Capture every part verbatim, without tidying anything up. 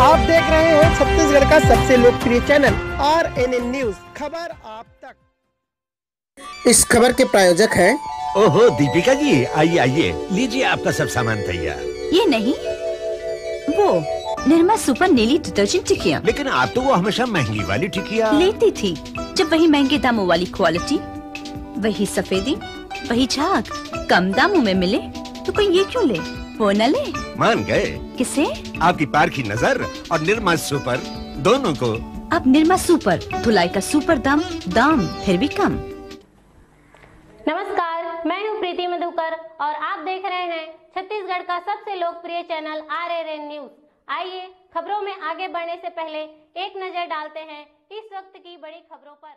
आप देख रहे हैं छत्तीसगढ़ का सबसे लोकप्रिय channel R N N news. खबर आप तक। इस खबर के प्रायोजक हैं ओहो दीपिका जी, आइए आइए, लीजिए आपका सब सामान तैयार। ये नहीं, वो निर्मा सुपर नीली डिटर्जेंट टिकिया। लेकिन आप तो वो हमेशा महंगी वाली टिकिया लेती थी। जब वही महंगे दामों वाली क्वालिटी, वही सफेदी, वही झाग कम दामों में मिले तो कोई ये क्यों ले? वो न ले। मान गए? किसे? आपकी पारखी नजर और निर्मा सुपर दोनों को। अब निर्मा सुपर धुलाई का सुपर दाम, दाम फिर भी कम। नमस्कार, मैं हूं प्रीति मधुकर और आप देख रहे हैं छत्तीसगढ़ का सबसे लोकप्रिय channel R N N news. आइए खबरों में आगे बढ़ने से पहले एक नजर डालते हैं इस वक्त की बड़ी खबरों पर।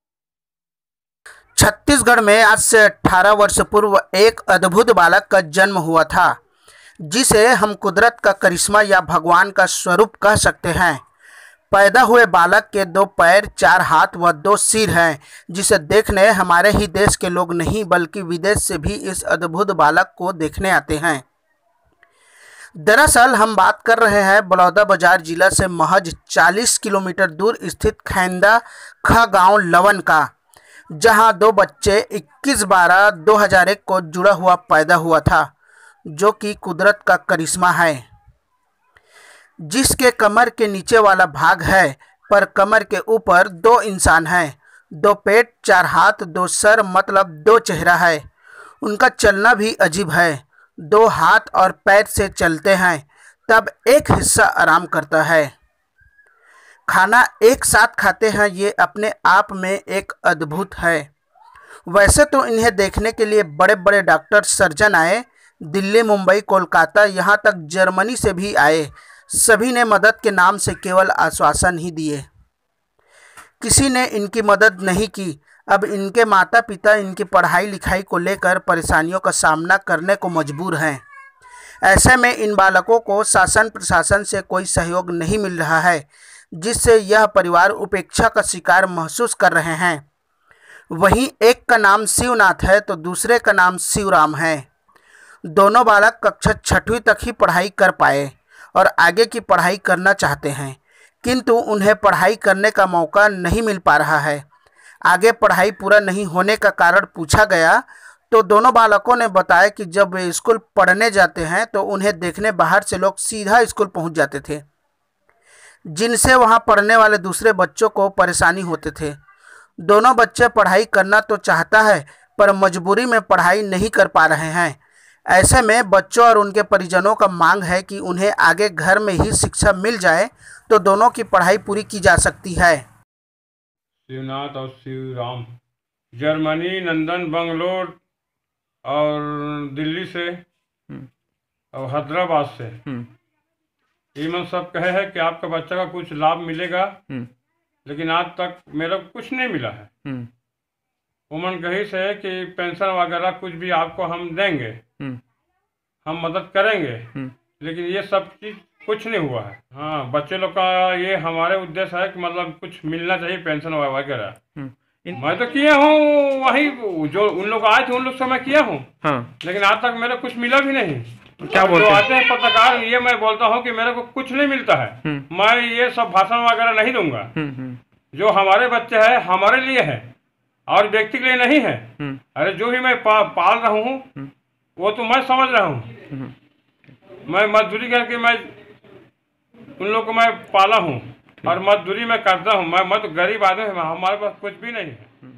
छत्तीसगढ़ में आज से अठारह वर्ष पूर्व एक अद्भुत बालक का जन्म हुआ था, जिसे हम कुदरत का करिश्मा या भगवान का स्वरूप कह सकते हैं। पैदा हुए बालक के दो पैर, चार हाथ व दो सिर हैं, जिसे देखने हमारे ही देश के लोग नहीं बल्कि विदेश से भी इस अद्भुत बालक को देखने आते हैं। दरअसल हम बात कर रहे हैं बलौदाबाजार जिला से महज चालीस किलोमीटर दूर स्थित खैंदा खा गांव लवन का, जहां दो बच्चे इक्कीस बारह दो हज़ार एक को जुड़ा हुआ पैदा हुआ था, जो कि कुदरत का करिश्मा है। जिसके कमर के नीचे वाला भाग है, पर कमर के ऊपर दो इंसान हैं, दो पेट, चार हाथ, दो सर, मतलब दो चेहरा है। उनका चलना भी अजीब है, दो हाथ और पैर से चलते हैं, तब एक हिस्सा आराम करता है। खाना एक साथ खाते हैं, ये अपने आप में एक अद्भुत है। वैसे तो इन्हें देखने के लिए बड़े बड़े डॉक्टर, सर्जन आए, दिल्ली, मुंबई, कोलकाता, यहाँ तक जर्मनी से भी आए। सभी ने मदद के नाम से केवल आश्वासन ही दिए, किसी ने इनकी मदद नहीं की। अब इनके माता पिता इनकी पढ़ाई लिखाई को लेकर परेशानियों का सामना करने को मजबूर हैं। ऐसे में इन बालकों को शासन प्रशासन से कोई सहयोग नहीं मिल रहा है, जिससे यह परिवार उपेक्षा का शिकार महसूस कर रहे हैं। वहीं एक का नाम शिवनाथ है तो दूसरे का नाम शिवराम है। दोनों बालक कक्षा छठवीं तक ही पढ़ाई कर पाए और आगे की पढ़ाई करना चाहते हैं, किंतु उन्हें पढ़ाई करने का मौका नहीं मिल पा रहा है। आगे पढ़ाई पूरा नहीं होने का कारण पूछा गया तो दोनों बालकों ने बताया कि जब वे स्कूल पढ़ने जाते हैं तो उन्हें देखने बाहर से लोग सीधा स्कूल पहुंच जाते थे, जिनसे वहां पढ़ने वाले दूसरे बच्चों को परेशानी होते थे। दोनों बच्चे पढ़ाई करना तो चाहता है, पर मजबूरी में पढ़ाई नहीं कर पा रहे हैं। ऐसे में बच्चों और उनके परिजनों का मांग है कि उन्हें आगे घर में ही शिक्षा मिल जाए तो दोनों की पढ़ाई पूरी की जा सकती है। शिवनाथ और शिवराम जर्मनी, लंदन, बंगलोर और दिल्ली से और हैदराबाद से ईमन सब कहे हैं कि आपका बच्चा का कुछ लाभ मिलेगा, लेकिन आज तक मेरा कुछ नहीं मिला है। उमन कही से कि पेंशन वगैरह कुछ भी आपको हम देंगे, हम मदद करेंगे, लेकिन ये सब चीज कुछ नहीं हुआ है। हाँ, बच्चे लोग का ये हमारे उद्देश्य है कि मतलब कुछ मिलना चाहिए, पेंशन वगैरह। मैं तो किया हूँ, वही जो उन लोग आए थे उन लोग से मैं किया हूँ, हाँ। लेकिन आज तक मेरा कुछ मिला भी नहीं। क्या बोलते हैं? आते हैं पत्रकार, ये मैं बोलता हूँ कि मेरे को कुछ नहीं मिलता है। मैं ये सब भाषण वगैरह नहीं दूंगा। जो हमारे बच्चे हैं हमारे लिए है और व्यक्ति के लिए नहीं है। अरे जो भी मैं पा, पाल रहा हूँ वो तो मैं समझ रहा हूँ। मैं मजदूरी करके मैं उन लोग को मैं पाला हूँ और मजदूरी मैं करता हूँ। मैं मैं तो गरीब आदमी हूँ, हमारे पास कुछ भी नहीं है।